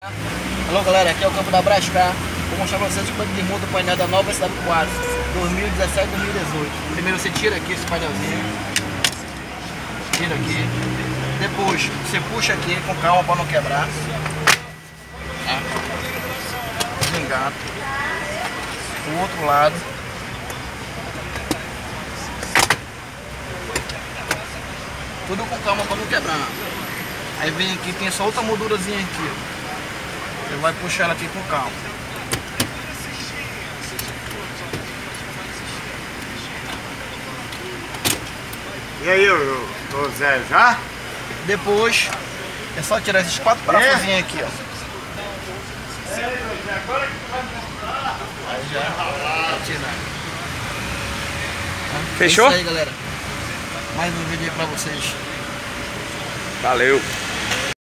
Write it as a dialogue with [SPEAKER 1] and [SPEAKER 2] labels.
[SPEAKER 1] Alô galera, aqui é o campo da Brascar. Vou mostrar pra vocês o quanto de muda o painel da nova SW4 2017-2018. Primeiro você tira aqui esse painelzinho. Tira aqui. Depois você puxa aqui com calma para não quebrar. Desengata. O outro lado. Tudo com calma para não quebrar. Aí vem aqui, tem essa outra moldurazinha aqui, ó. Você vai puxar ela aqui com calma.
[SPEAKER 2] E aí, ô Zé, já?
[SPEAKER 1] Depois é só tirar esses 4 parafusinhos aqui, ó. Aí já tirar.
[SPEAKER 3] Fechou?
[SPEAKER 1] É isso aí, galera. Mais um vídeo aí pra vocês.
[SPEAKER 3] Valeu.